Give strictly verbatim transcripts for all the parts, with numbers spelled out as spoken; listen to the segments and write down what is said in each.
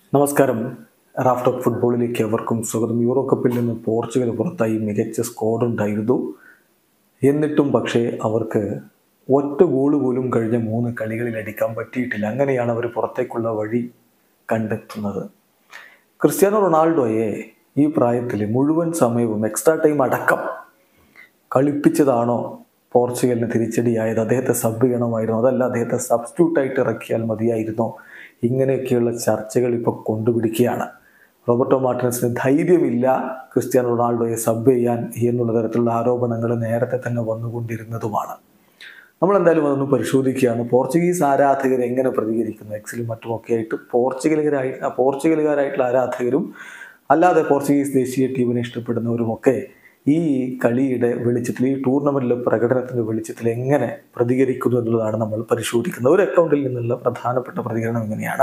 നമസ്കാരം. Raft of ഫുട്ബോളിലേക്ക് അവർക്കും സ്വാഗതം. യൂറോ കപ്പിൽ നിന്ന് പോർച്ചുഗൽ പുറത്തായി. മികച്ച സ്ക്വാഡ് ഉണ്ടായിരുന്നു. എന്നിട്ടും പക്ഷേ അവർക്ക് ഒറ്റ ഗോൾ പോലും കഴിഞ്ഞ മൂന്ന് കളികളിൽ അടിക്കാൻ പറ്റിയിട്ടില്ല. അങ്ങനെയാണ് അവർ പുറത്തേക്കുള്ള വഴി കണ്ടെത്തുന്നത്. ക്രിസ്ത്യാനോ റൊണാൾഡോയെ ഈ പ്രായത്തിൽ മുഴുവൻ സമയവും എക്സ്ട്രാ ടൈം അടക്കം കളിപ്പിച്ചതാണോ പോർച്ചുഗലിന് തിരിച്ചടിയായത്? അദ്ദേഹത്തെ സബ് ചെയ്യണമായിരുന്നു, അതല്ല അദ്ദേഹത്തെ സബ്സ്റ്റിറ്റ്യൂട്ടായിട്ട് ഇറക്കിയാൽ മതിയായിരുന്നോ? ഇങ്ങനെയൊക്കെയുള്ള ചർച്ചകൾ ഇപ്പോൾ കൊണ്ടുപിടിക്കുകയാണ്. റോബർട്ടോ മാർട്ടിനസിന് ധൈര്യമില്ല ക്രിസ്ത്യാനോ റൊണാൾഡോയെ സബ് ചെയ്യാൻ എന്നുള്ള തരത്തിലുള്ള ആരോപണങ്ങൾ നേരത്തെ തന്നെ വന്നുകൊണ്ടിരുന്നതുമാണ്. നമ്മളെന്തായാലും അതൊന്ന് പരിശോധിക്കുകയാണ്. പോർച്ചുഗീസ് ആരാധകർ എങ്ങനെ പ്രതികരിക്കുന്നു? എക്സിലും മറ്റുമൊക്കെ ആയിട്ട് പോർച്ചുഗലുകാരായി പോർച്ചുഗലുകാരായിട്ടുള്ള ആരാധകരും അല്ലാതെ പോർച്ചുഗീസ് ദേശീയ ടീമിനെ ഇഷ്ടപ്പെടുന്നവരുമൊക്കെ ഈ കളിയുടെ വെളിച്ചത്തിൽ, ഈ ടൂർണമെൻറ്റിലെ പ്രകടനത്തിൻ്റെ വെളിച്ചത്തിൽ എങ്ങനെ പ്രതികരിക്കുന്നു എന്നുള്ളതാണ് നമ്മൾ പരിശോധിക്കുന്നത്. ഒരു അക്കൗണ്ടിൽ നിന്നുള്ള പ്രധാനപ്പെട്ട പ്രതികരണം എങ്ങനെയാണ്: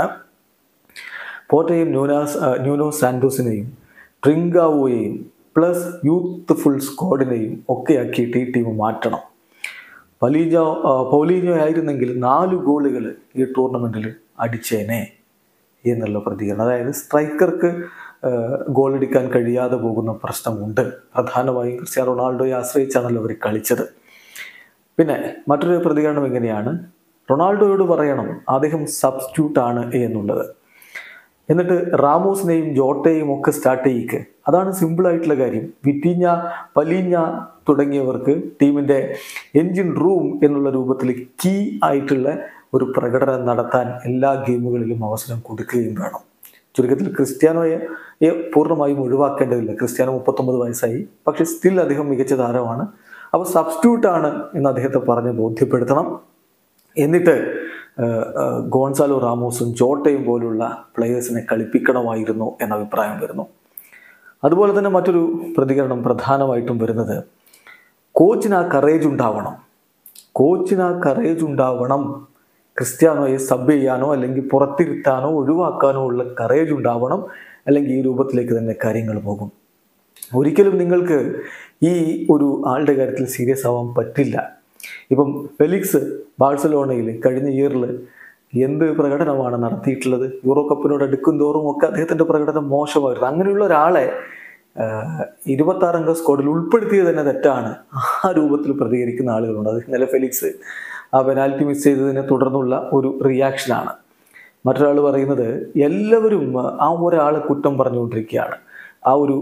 പോർട്ടയെയും ന്യൂനാസ് ന്യൂനോ സാന്റോസിനെയും ട്രിങ്കാവോയെയും പ്ലസ് യൂത്ത് ഫുൾ സ്ക്വാഡിനെയും ഒക്കെ ആക്കിയിട്ട് ഈ ടീം മാറ്റണം. പലീഞ്ഞോ പൗലീഞ്ഞോ ആയിരുന്നെങ്കിൽ നാല് ഗോളുകൾ ഈ ടൂർണമെൻറ്റിൽ അടിച്ചേനെ എന്നുള്ള പ്രതികരണം. അതായത് സ്ട്രൈക്കർക്ക് ഗോളടിക്കാൻ കഴിയാതെ പോകുന്ന പ്രശ്നമുണ്ട്. പ്രധാനമായും ക്രിസ്ത്യാനോ റൊണാൾഡോയെ ആശ്രയിച്ചാണല്ലോ അവർ കളിച്ചത്. പിന്നെ മറ്റൊരു പ്രതികരണം എങ്ങനെയാണ്: റൊണാൾഡോയോട് പറയണം അദ്ദേഹം സബ്സ്റ്റിറ്റ്യൂട്ട് ആണ് എന്നുള്ളത്. എന്നിട്ട് റാമോസിനെയും ജോട്ടയെയും ഒക്കെ സ്റ്റാർട്ട് ചെയ്യിക്ക്. അതാണ് സിമ്പിളായിട്ടുള്ള കാര്യം. വിറ്റീഞ്ഞ, പലീഞ്ഞ തുടങ്ങിയവർക്ക് ടീമിൻ്റെ എൻജിൻ റൂം എന്നുള്ള രൂപത്തിൽ കീ ആയിട്ടുള്ള ഒരു പ്രകടനം നടത്താൻ എല്ലാ ഗെയിമുകളിലും അവസരം കൊടുക്കുകയും വേണം. ചുരുക്കത്തിൽ ക്രിസ്ത്യാനോയെ പൂർണ്ണമായും ഒഴിവാക്കേണ്ടതില്ല. ക്രിസ്ത്യാനോ മുപ്പത്തൊമ്പത് വയസ്സായി, പക്ഷെ സ്റ്റിൽ അദ്ദേഹം മികച്ച താരമാണ്. അപ്പോൾ സബ്സ്റ്റിറ്റ്യൂട്ടാണ് എന്ന് അദ്ദേഹത്തെ പറഞ്ഞ് ബോധ്യപ്പെടുത്തണം. എന്നിട്ട് ഗോൺസാലോ റാമോസും ജോട്ടയും പോലുള്ള പ്ലെയേഴ്സിനെ കളിപ്പിക്കണമായിരുന്നു എന്ന അഭിപ്രായം വരുന്നു. അതുപോലെ തന്നെ മറ്റൊരു പ്രതികരണം പ്രധാനമായിട്ടും വരുന്നത്, കോച്ചിന് ആ കറേജ് ഉണ്ടാവണം. കോച്ചിന് ആ കറേജ് ഉണ്ടാവണം. ക്രിസ്ത്യാനോയെ സബ് ചെയ്യാനോ അല്ലെങ്കിൽ പുറത്തിരുത്താനോ ഒഴിവാക്കാനോ ഉള്ള കറേജ് ഉണ്ടാവണം. അല്ലെങ്കിൽ ഈ രൂപത്തിലേക്ക് തന്നെ കാര്യങ്ങൾ പോകും. ഒരിക്കലും നിങ്ങൾക്ക് ഈ ഒരു ആളുടെ കാര്യത്തിൽ സീരിയസ് ആവാൻ പറ്റില്ല. ഇപ്പം ഫെലിക്സ് ബാഴ്സലോണയിൽ കഴിഞ്ഞ ഇയറിൽ എന്ത് പ്രകടനമാണ് നടത്തിയിട്ടുള്ളത്? യൂറോ കപ്പിനോട് അടുക്കും തോറും ഒക്കെ അദ്ദേഹത്തിൻ്റെ പ്രകടനം മോശമായിരുന്നു. അങ്ങനെയുള്ള ഒരാളെ ഇരുപത്താറംഗ സ്ക്വാഡിൽ ഉൾപ്പെടുത്തിയത് തന്നെ തെറ്റാണ്. ആ രൂപത്തിൽ പ്രതികരിക്കുന്ന ആളുകളുണ്ട്. അത് ഇന്നലെ ഫെലിക്സ് ആ പെനാൽറ്റി മിസ് ചെയ്തതിനെ തുടർന്നുള്ള ഒരു റിയാക്ഷനാണ്. മറ്റൊരാൾ പറയുന്നത്, എല്ലാവരും ആ ഒരാളെ കുറ്റം പറഞ്ഞുകൊണ്ടിരിക്കുകയാണ്. ആ ഒരു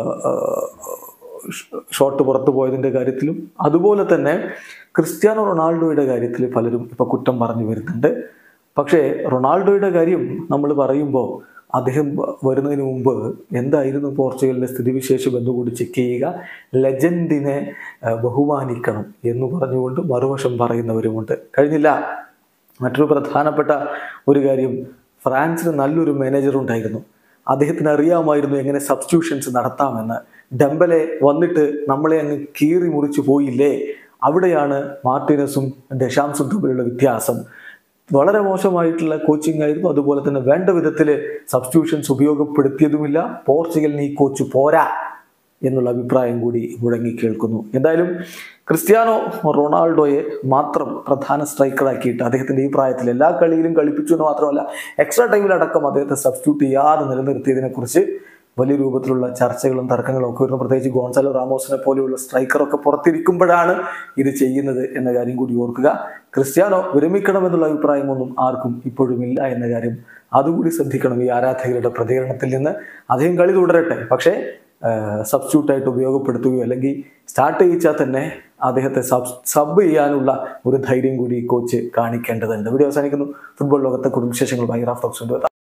ഷോട്ട് പുറത്തു പോയതിൻ്റെ കാര്യത്തിലും അതുപോലെ തന്നെ ക്രിസ്ത്യാനോ റൊണാൾഡോയുടെ കാര്യത്തിൽ പലരും ഇപ്പോൾ കുറ്റം പറഞ്ഞു വരുന്നുണ്ട്. പക്ഷേ റൊണാൾഡോയുടെ കാര്യം നമ്മൾ പറയുമ്പോൾ അദ്ദേഹം വരുന്നതിന് മുമ്പ് എന്തായിരുന്നു പോർച്ചുഗലിൻ്റെ സ്ഥിതിവിശേഷം എന്നുകൂടി ചെക്ക് ചെയ്യുക. ലെജൻഡിനെ ബഹുമാനിക്കണം എന്ന് പറഞ്ഞുകൊണ്ട് മറുവശം പറയുന്നവരുമുണ്ട്. കഴിഞ്ഞില്ല. മറ്റൊരു പ്രധാനപ്പെട്ട ഒരു കാര്യം, ഫ്രാൻസിന് നല്ലൊരു മാനേജർ ഉണ്ടായിരുന്നു. അദ്ദേഹത്തിന് അറിയാമായിരുന്നു എങ്ങനെ സബ്സ്റ്റിറ്റ്യൂഷൻസ് നടത്താമെന്ന്. ഡെംബലെ വന്നിട്ട് നമ്മളെ അങ്ങ് കീറി മുറിച്ചു പോയില്ലേ? അവിടെയാണ് മാർട്ടിനസും ഡെഷാംസും തമ്മിലുള്ള വ്യത്യാസം. വളരെ മോശമായിട്ടുള്ള കോച്ചിങ് ആയിരുന്നു. അതുപോലെ തന്നെ വേണ്ട വിധത്തിൽ സബ്സ്റ്റിറ്റ്യൂഷൻസ് ഉപയോഗപ്പെടുത്തിയതുമില്ല. പോർച്ചുഗലിന് ഈ കോച്ച് പോരാ എന്നുള്ള അഭിപ്രായം കൂടി മുഴങ്ങി കേൾക്കുന്നു. എന്തായാലും ക്രിസ്ത്യാനോ റൊണാൾഡോയെ മാത്രം പ്രധാന സ്ട്രൈക്കറാക്കിയിട്ട് അദ്ദേഹത്തിൻ്റെ ഈ പ്രായത്തിൽ എല്ലാ കളിയിലും കളിപ്പിച്ചു എന്ന് മാത്രമല്ല, എക്സ്ട്രാ ടൈമിലടക്കം അദ്ദേഹത്തെ സബ്സ്റ്റിറ്റ്യൂട്ട് ചെയ്യാതെ നിലനിർത്തിയതിനെക്കുറിച്ച് വലിയ രൂപത്തിലുള്ള ചർച്ചകളും തർക്കങ്ങളും ഒക്കെ വരുന്നു. പ്രത്യേകിച്ച് ഗോൺസാലോ റാമോസിനെ പോലെയുള്ള സ്ട്രൈക്കറൊക്കെ പുറത്തിരിക്കുമ്പോഴാണ് ഇത് ചെയ്യുന്നത് എന്ന കാര്യം കൂടി ഓർക്കുക. ക്രിസ്ത്യാനോ വിരമിക്കണമെന്നുള്ള അഭിപ്രായമൊന്നും ആർക്കും ഇപ്പോഴും ഇല്ല എന്ന കാര്യം അതുകൂടി ശ്രദ്ധിക്കണം ഈ ആരാധകരുടെ പ്രതികരണത്തിൽ നിന്ന്. അദ്ദേഹം കളി തുടരട്ടെ, പക്ഷേ സബ്സ്റ്റിറ്റ്യൂട്ടായിട്ട് ഉപയോഗപ്പെടുത്തുകയോ അല്ലെങ്കിൽ സ്റ്റാർട്ട് ചെയ്യിച്ചാൽ തന്നെ അദ്ദേഹത്തെ സബ് സബ് ചെയ്യാനുള്ള ഒരു ധൈര്യം കൂടി കോച്ച് കാണിക്കേണ്ടതുണ്ട്. വീഡിയോ അവസാനിക്കുന്നു. ഫുട്ബോൾ ലോകത്തെ കുടുംബ വിശേഷങ്ങളുമായി റാഫ്റ്റ് ഓഫ്